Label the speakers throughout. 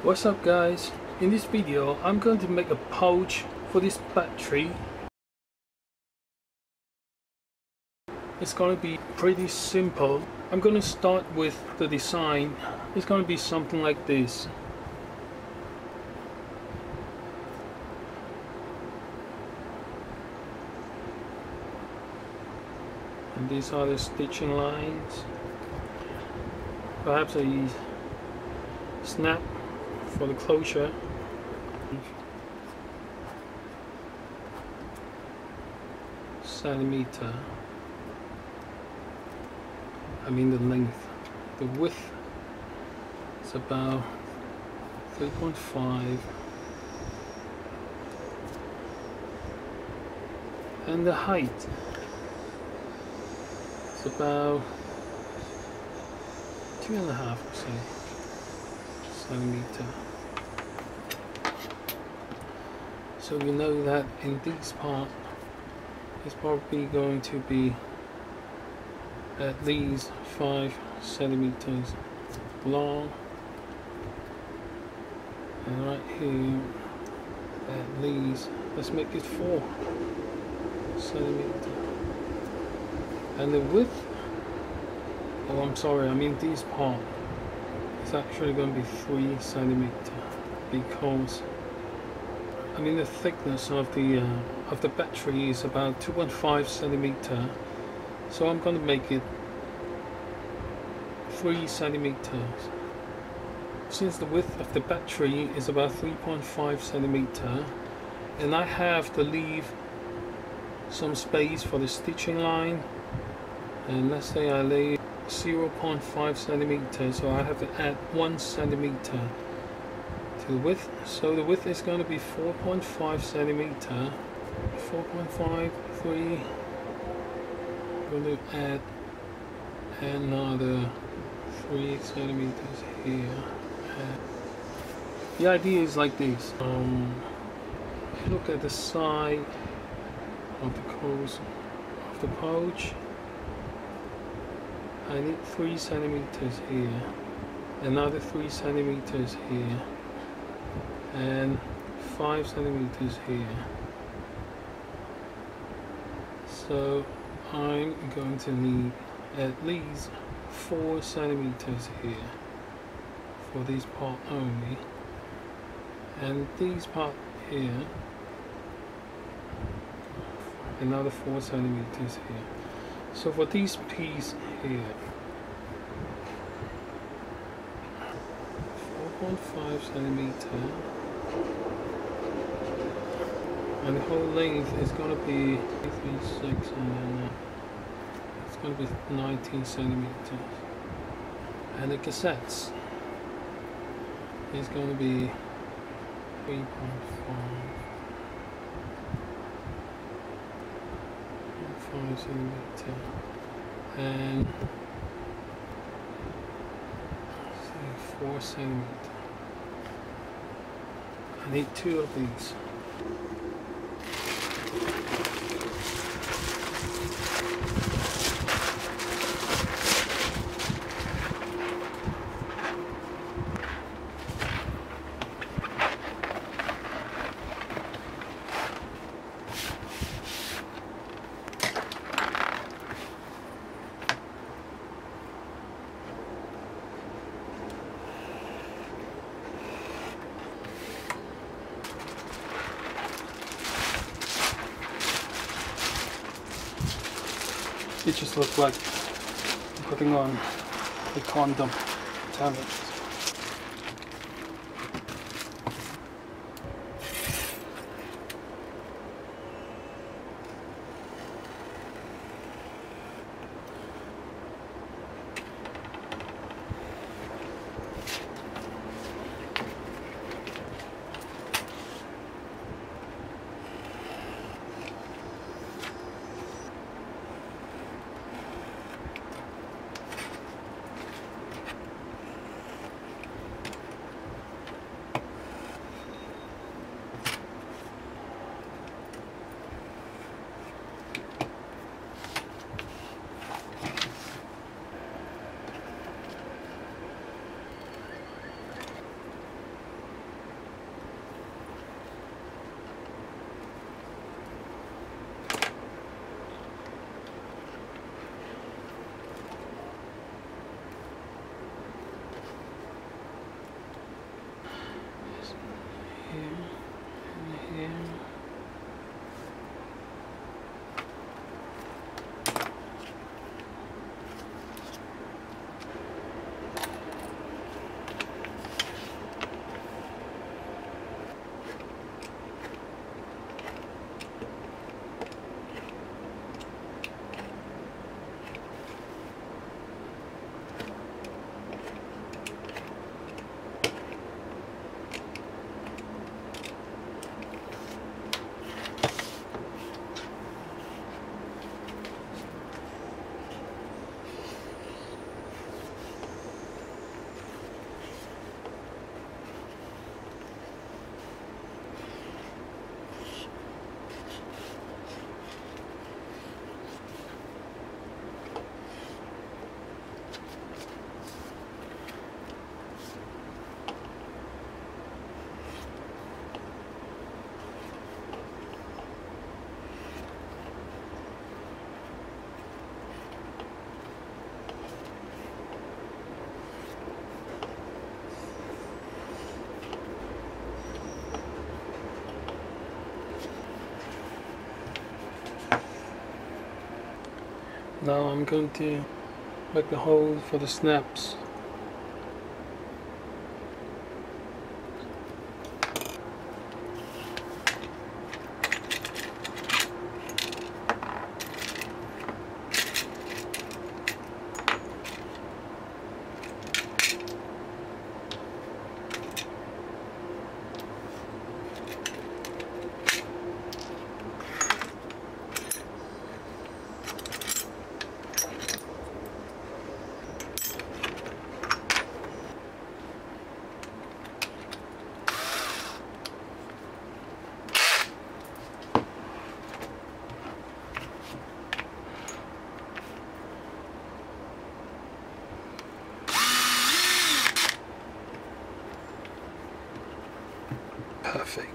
Speaker 1: What's up guys? In this video I'm going to make a pouch for this battery. It's going to be pretty simple. I'm going to start with the design. It's going to be something like this. And these are the stitching lines. Perhaps a snap for the closure. Centimeter. I mean the length. The width is about 3.5, and the height is about 2.5 centimeter. So we know that in this part it's probably going to be at least 5 centimeters long, and right here at least, let's make it 4 centimeters. And the width, oh I'm sorry, I mean this part is actually going to be 3 centimeters, because I mean the thickness of the battery is about 2.5 centimeters, so I'm going to make it 3 centimeters. Since the width of the battery is about 3.5 centimeters, and I have to leave some space for the stitching line, and let's say I lay 0.5 centimeters, so I have to add 1 centimeter to the width. So the width is going to be 4.5 centimeter. 4.5, 3. I'm going to add another 3 centimeters here. The idea is like this. If you look at the side of the course of the pouch, I need 3 centimeters here, another 3 centimeters here, and 5 centimeters here. So I'm going to need at least 4 centimeters here for this part only, and this part here another 4 centimeters here. So for this piece here, 4.5 centimeters, and the whole length is going to be 3.6, and then it's going to be 19 centimeters. And the cassettes is going to be 3.5, 5 centimeters, and 4 centimeters. I need 2 of these. It just looks like putting on a condom. Damn it. here and here. Now I'm going to make the hole for the snaps. Perfect.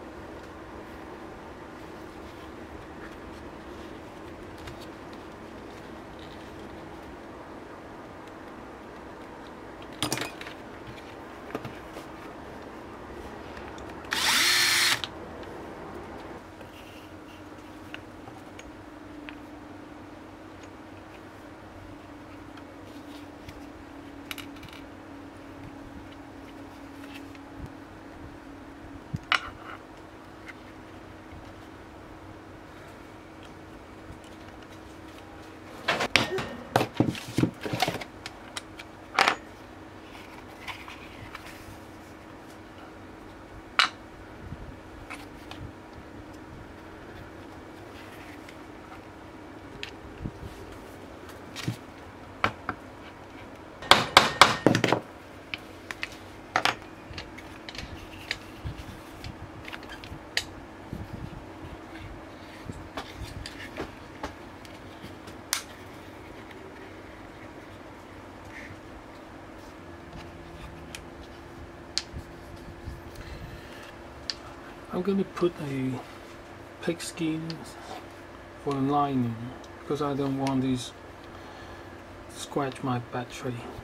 Speaker 1: I'm going to put a pigskin for the lining because I don't want these to scratch my battery.